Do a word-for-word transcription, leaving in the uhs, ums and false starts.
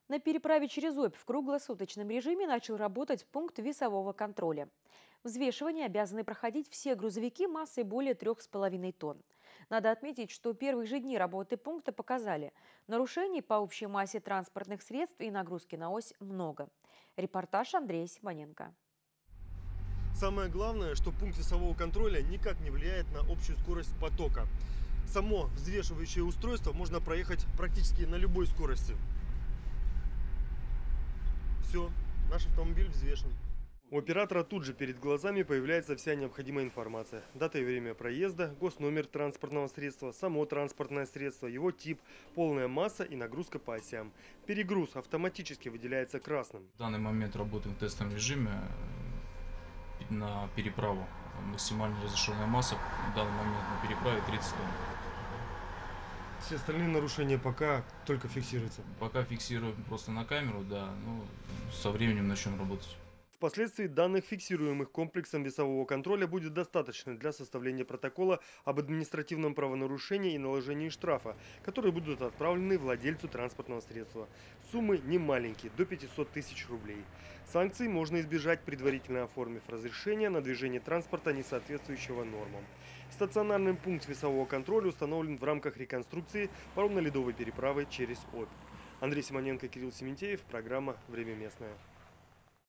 На переправе через Обь в круглосуточном режиме начал работать пункт весового контроля. Взвешивание обязаны проходить все грузовики массой более трех с половиной тонн. Надо отметить, что первые же дни работы пункта показали, нарушений по общей массе транспортных средств и нагрузки на ось много. Репортаж Андрея Симоненко. Самое главное, что пункт весового контроля никак не влияет на общую скорость потока. Само взвешивающее устройство можно проехать практически на любой скорости. Все, наш автомобиль взвешен. У оператора тут же перед глазами появляется вся необходимая информация. Дата и время проезда, госномер транспортного средства, само транспортное средство, его тип, полная масса и нагрузка по осям. Перегруз автоматически выделяется красным. В данный момент работаем в тестовом режиме на переправу. Максимальная разрешенная масса в данный момент на переправе тридцать тонн. Все остальные нарушения пока только фиксируются. Пока фиксируем просто на камеру, да, ну, со временем начнем работать. Впоследствии данных, фиксируемых комплексом весового контроля, будет достаточно для составления протокола об административном правонарушении и наложении штрафа, которые будут отправлены владельцу транспортного средства. Суммы не маленькие, до пятисот тысяч рублей. Санкций можно избежать, предварительно оформив разрешение на движение транспорта, не соответствующего нормам. Стационарный пункт весового контроля установлен в рамках реконструкции паромно-ледовой переправы через Обь. Андрей Симоненко, Кирилл Сементеев, программа «Время местное».